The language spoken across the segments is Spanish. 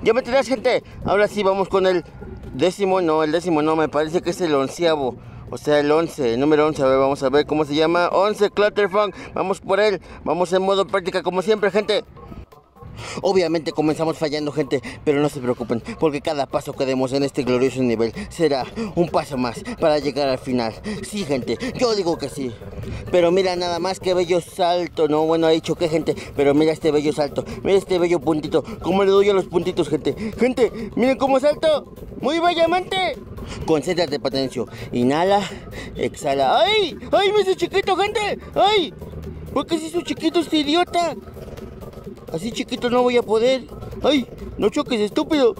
Ya me tenés, gente. Ahora sí, vamos con el décimo. No, el décimo no, me parece que es el onceavo. O sea, el 11, el número 11. A ver, vamos a ver cómo se llama. 11 Clutterfunk. Vamos por él. Vamos en modo práctica como siempre, gente. Obviamente comenzamos fallando, gente, pero no se preocupen, porque cada paso que demos en este glorioso nivel será un paso más para llegar al final. Sí, gente, yo digo que sí. Pero mira nada más que bello salto. No, bueno, ahí choqué, gente, pero mira este bello salto. Mira este bello puntito. ¿Cómo le doy a los puntitos, gente? Gente, miren cómo salto. Muy bellamente. Concéntrate, Patencio. Inhala, exhala. ¡Ay! ¡Ay, me hizo chiquito, gente! ¡Ay! ¿Por qué se hizo chiquito este idiota? Así chiquito no voy a poder. ¡Ay! ¡No choques, estúpido!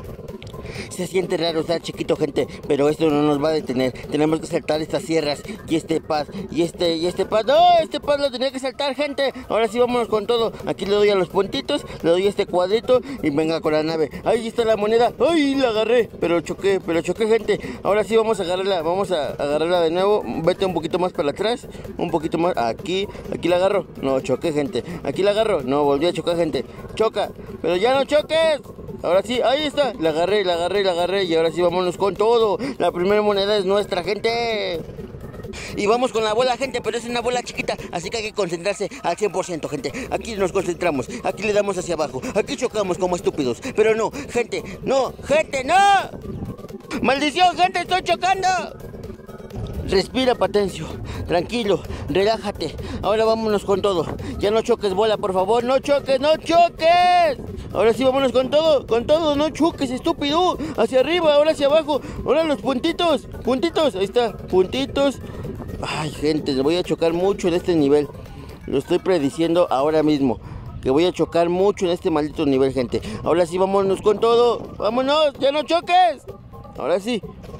Se siente raro estar chiquito, gente, pero esto no nos va a detener. Tenemos que saltar estas sierras y este pad, y este pad. ¡No! Este pad lo tenía que saltar, gente. Ahora sí, vámonos con todo. Aquí le doy a los puntitos, le doy a este cuadrito y venga con la nave. Ahí está la moneda. ¡Ay! La agarré, pero choqué, gente. Ahora sí vamos a agarrarla de nuevo. Vete un poquito más para atrás, un poquito más. Aquí la agarro. No, choqué, gente. Aquí la agarro. No, volví a chocar, gente. Choca, pero ya no choques. Ahora sí, ahí está, la agarré y ahora sí vámonos con todo. La primera moneda es nuestra, gente. Y vamos con la bola, gente, pero es una bola chiquita, así que hay que concentrarse al 100%, gente. Aquí nos concentramos, aquí le damos hacia abajo, aquí chocamos como estúpidos. Pero no, gente, no, ¡maldición, gente, estoy chocando! Respira, Patencio, tranquilo, relájate. Ahora vámonos con todo. Ya no choques, bola, por favor, no choques. Ahora sí, vámonos con todo, no choques, estúpido. Hacia arriba, ahora hacia abajo. Ahora los puntitos, ahí está, puntitos. Ay, gente, le voy a chocar mucho en este nivel. Lo estoy prediciendo ahora mismo, que voy a chocar mucho en este maldito nivel, gente. Ahora sí, vámonos con todo. Vámonos, ya no choques. Ahora sí.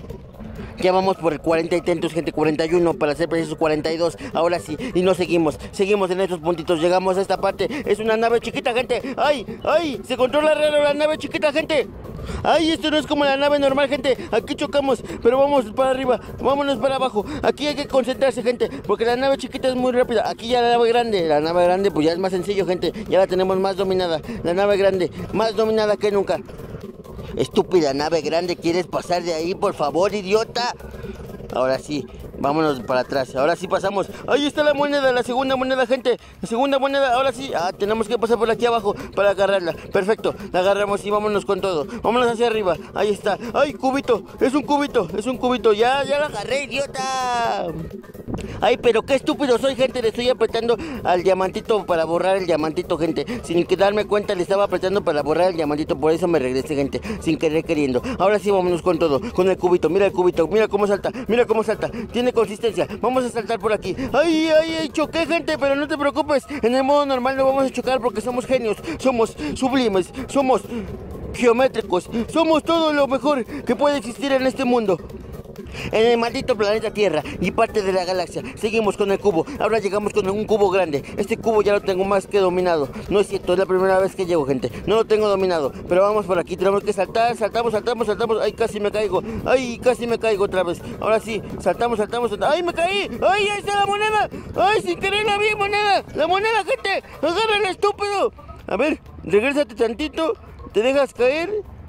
Ya vamos por el 40 intentos, gente, 41 para ser precisos, 42. Ahora sí, y no seguimos en estos puntitos. Llegamos a esta parte, es una nave chiquita, gente. ¡Ay! Se controla raro la nave chiquita, gente. ¡Ay! Esto no es como la nave normal, gente. Aquí chocamos, pero vamos para arriba, vámonos para abajo. Aquí hay que concentrarse, gente, porque la nave chiquita es muy rápida. Aquí ya la nave grande pues ya es más sencillo, gente. Ya la tenemos más dominada. La nave grande, más dominada que nunca. Estúpida nave grande, ¿quieres pasar de ahí, por favor, idiota? Ahora sí, vámonos para atrás. Ahora sí pasamos. Ahí está la moneda, la segunda moneda, gente. La segunda moneda, ahora sí. Tenemos que pasar por aquí abajo para agarrarla. Perfecto, la agarramos y vámonos con todo. Vámonos hacia arriba, ahí está. ¡Ay, cubito! Es un cubito. Ya la agarré, idiota. Ay, pero qué estúpido soy, gente. Le estoy apretando al diamantito para borrar el diamantito, gente. Sin que darme cuenta, le estaba apretando para borrar el diamantito. Por eso me regresé, gente, sin querer queriendo. Ahora sí, vámonos con todo, con el cubito. Mira el cubito, mira cómo salta. Tiene consistencia. Vamos a saltar por aquí. Ay, choqué, gente, pero no te preocupes. En el modo normal no vamos a chocar porque somos genios. Somos sublimes. Somos geométricos. Somos todo lo mejor que puede existir en este mundo. En el maldito planeta Tierra y parte de la galaxia. Seguimos con el cubo. Ahora llegamos con un cubo grande. Este cubo ya lo tengo más que dominado. No es cierto, es la primera vez que llego, gente. No lo tengo dominado, pero vamos por aquí. Tenemos que saltar, saltamos. Ay, casi me caigo. Ay, casi me caigo otra vez. Ahora sí, saltamos. Ay, me caí. Ay, ahí está la moneda. Ay, sin querer la vi, moneda. La moneda, gente. Agárrala, estúpido. A ver, regrésate tantito. Te dejas caer.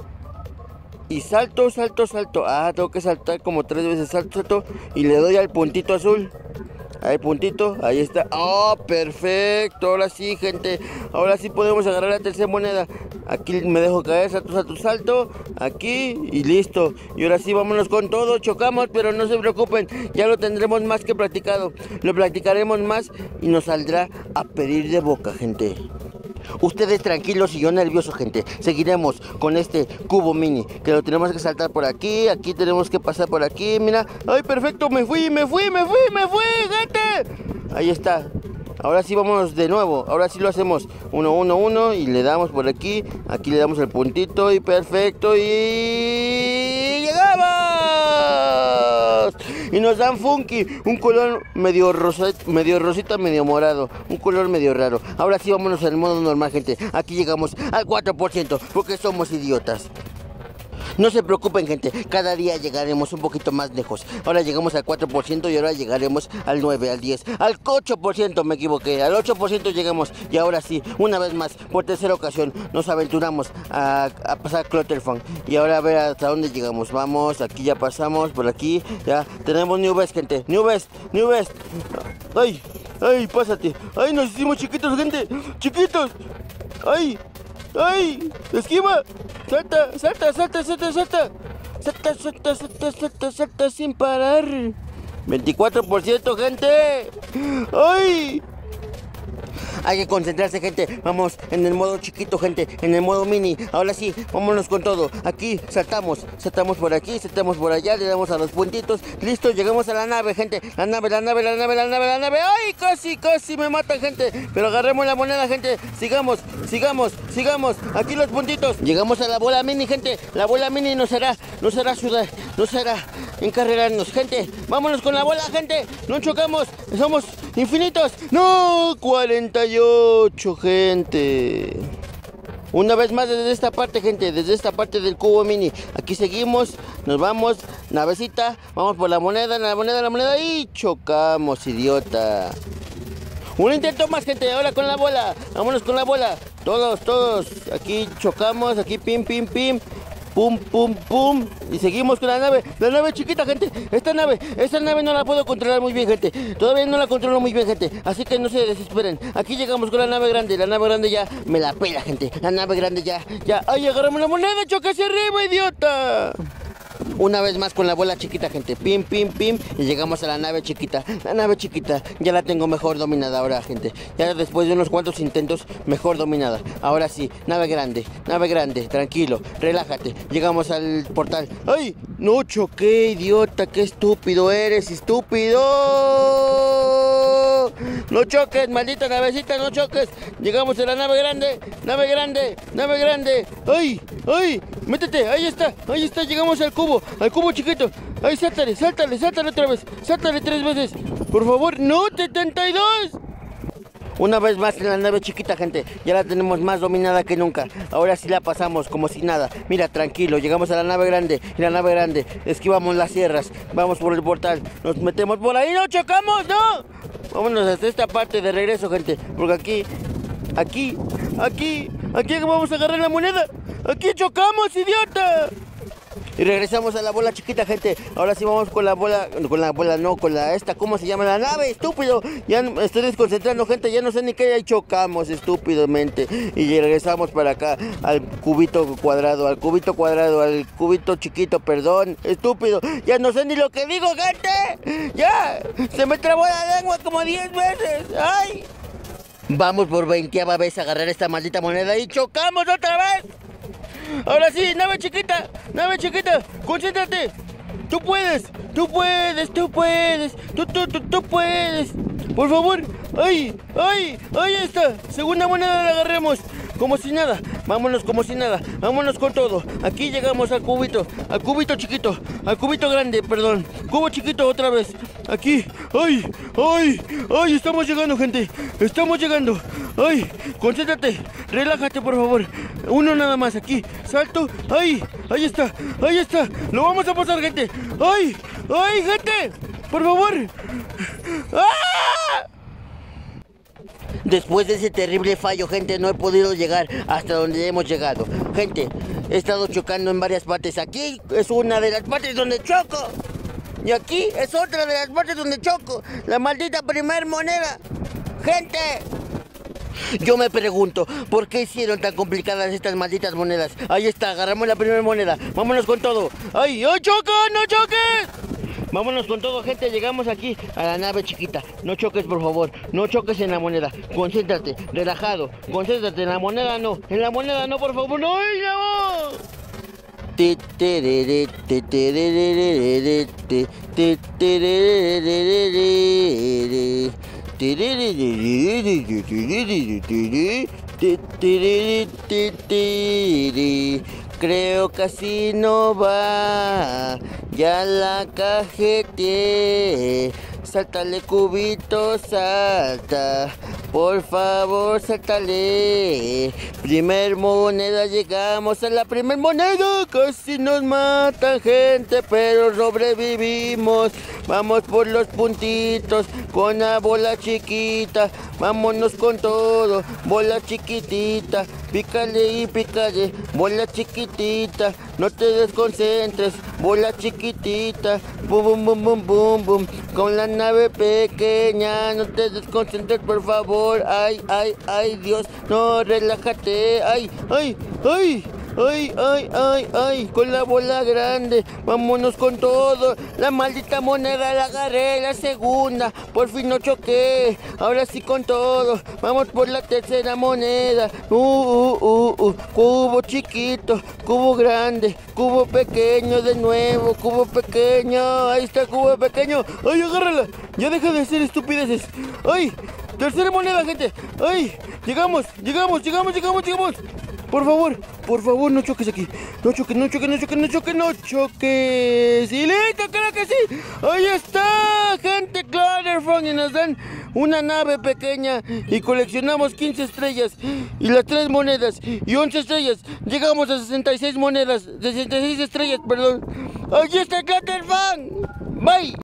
Y salto. Tengo que saltar como 3 veces. Salto. Y le doy al puntito azul. Al puntito, ahí está. ¡Oh, perfecto! Ahora sí, gente. Ahora sí podemos agarrar la tercera moneda. Aquí me dejo caer, salto. Aquí y listo. Y ahora sí, vámonos con todo. Chocamos, pero no se preocupen. Ya lo tendremos más que practicado. Lo practicaremos más y nos saldrá a pedir de boca, gente. Ustedes tranquilos y yo nervioso, gente. Seguiremos con este cubo mini, que lo tenemos que saltar por aquí. Aquí tenemos que pasar por aquí, mira. ¡Ay, perfecto! Me fui, gente. Ahí está. Ahora sí vámonos de nuevo. Ahora sí lo hacemos 1 y le damos por aquí. Aquí le damos el puntito y perfecto. Y llegamos. Y nos dan funky, un color medio rosita, medio morado, un color medio raro. Ahora sí vámonos al modo normal, gente. Aquí llegamos al 4%, porque somos idiotas. No se preocupen, gente, cada día llegaremos un poquito más lejos. Ahora llegamos al 4% y ahora llegaremos al 9, al 10, al 8%, me equivoqué, al 8% llegamos. Y ahora sí, una vez más, por tercera ocasión, nos aventuramos a pasar Clutterfunk. Y ahora a ver hasta dónde llegamos. Vamos, aquí ya pasamos, por aquí, ya tenemos New Best, gente, New Best. ¡Ay! ¡Ay, pásate! ¡Ay, nos hicimos chiquitos, gente! ¡Chiquitos! ¡Ay! ¡Ay! ¡Esquiva! ¡Salta! ¡Salta sin parar! 24%, gente. ¡Ay! Hay que concentrarse, gente. Vamos en el modo chiquito, gente. En el modo mini. Ahora sí, vámonos con todo. Aquí saltamos. Saltamos por aquí, saltamos por allá. Le damos a los puntitos. Listo, llegamos a la nave, gente. La nave. ¡Ay! Casi me matan, gente. Pero agarremos la moneda, gente. Sigamos. Aquí los puntitos. Llegamos a la bola mini, gente. La bola mini nos hará sudar. Nos hará encarrerarnos, gente. Vámonos con la bola, gente. No chocamos. Somos infinitos. ¡No! 48, gente. Una vez más desde esta parte, gente. Desde esta parte del cubo mini. Aquí seguimos. Nos vamos. Navecita. Vamos por la moneda. Y chocamos, idiota. Un intento más, gente. Ahora con la bola. Vámonos con la bola. Todos. Aquí chocamos. Aquí pim. Pum. Y seguimos con la nave. La nave chiquita, gente. Esta nave no la puedo controlar muy bien, gente. Todavía no la controlo muy bien, gente. Así que no se desesperen. Aquí llegamos con la nave grande. La nave grande ya me la pela, gente. La nave grande ya. ¡Ay, agarramos la moneda! ¡Choca hacia arriba, idiota! Una vez más con la bola chiquita, gente. Pim. Y llegamos a la nave chiquita. La nave chiquita ya la tengo mejor dominada ahora, gente. Ya después de unos cuantos intentos, mejor dominada. Ahora sí, nave grande. Tranquilo, relájate. Llegamos al portal. ¡Ay! No choqué, idiota. ¡Qué estúpido eres, estúpido! No choques, maldita navecita, no choques. Llegamos a la nave grande. ¡Ay! Métete, ahí está. Llegamos al cubo chiquito. ¡Ay, sáltale otra vez! ¡Sáltale 3 veces! ¡Por favor, no! ¡72! Una vez más en la nave chiquita, gente. Ya la tenemos más dominada que nunca. Ahora sí la pasamos como si nada. Mira, tranquilo, llegamos a la nave grande. Y la nave grande, esquivamos las sierras. Vamos por el portal, nos metemos por ahí. ¡No chocamos, no! Vámonos hasta esta parte de regreso, gente. Porque aquí vamos a agarrar la moneda. ¡Aquí chocamos, idiota! Y regresamos a la bola chiquita, gente. Ahora sí vamos con la bola, ¿cómo se llama? La nave, estúpido. Ya me estoy desconcentrando, gente. Ya no sé ni qué, ahí chocamos estúpidamente. Y regresamos para acá, al cubito cuadrado, al cubito chiquito, perdón, estúpido. Ya no sé ni lo que digo, gente. Ya, se me trabó la lengua como 10 veces. ¡Ay! Vamos por 20ª vez a agarrar esta maldita moneda y chocamos otra vez. Ahora sí, nave chiquita, concéntrate. Tú puedes. Tú puedes. Por favor. Ahí está. Segunda moneda la agarremos. Como si nada. Vámonos como si nada. Vámonos con todo. Aquí llegamos al cubito chiquito. Al cubito grande, perdón. Cubo chiquito otra vez. Aquí. ¡Ay! Estamos llegando, gente. ¡Ay! Concéntrate. Relájate, por favor. Uno nada más aquí. Salto. ¡Ay! Ahí está. Lo vamos a pasar, gente. ¡Ay, gente! Por favor. ¡Ah! Después de ese terrible fallo, gente, no he podido llegar hasta donde hemos llegado. Gente, he estado chocando en varias partes. Aquí es una de las partes donde choco. Y aquí es otra de las partes donde choco. La maldita primer moneda. Gente, yo me pregunto, ¿por qué hicieron tan complicadas estas malditas monedas? Ahí está, agarramos la primera moneda. Vámonos con todo. ¡Ay, choca! ¡No choques! Vámonos con todo, gente. Llegamos aquí a la nave chiquita. No choques, por favor. No choques en la moneda. Concéntrate, relajado. Concéntrate en la moneda, no. En la moneda, no, por favor. ¡No! ¡Ay, no! Creo que así no va. Ya la cajeteé. Sáltale, cubito, salta. Por favor, sáltale. Primer moneda, llegamos a la primer moneda. Casi nos matan, gente, pero sobrevivimos. Vamos por los puntitos con la bola chiquita. Vámonos con todo, bola chiquitita. Pícale y pícale, bola chiquitita. No te desconcentres, bola chiquitita. Bum, bum, bum, bum, bum, bum. Con la nave pequeña, no te desconcentres, por favor. Ay, ay, ay, Dios, no, relájate. Ay, ay, ay. Ay, ay, ay, ay, con la bola grande, vámonos con todo. La maldita moneda la agarré, la segunda, por fin no choqué. Ahora sí con todo, vamos por la tercera moneda. Cubo chiquito, cubo grande, cubo pequeño de nuevo, cubo pequeño. Ahí está el cubo pequeño. Ay, agárrala, ya deja de hacer estupideces. Ay, tercera moneda, gente. Ay, llegamos. Por favor, no choques aquí. No choques. ¡Y listo, creo que sí! ¡Ahí está, gente! Clatterfog, y nos dan una nave pequeña y coleccionamos 15 estrellas y las 3 monedas y 11 estrellas. Llegamos a 66 monedas, 66 estrellas, perdón. ¡Ahí está Clatterfog! ¡Bye!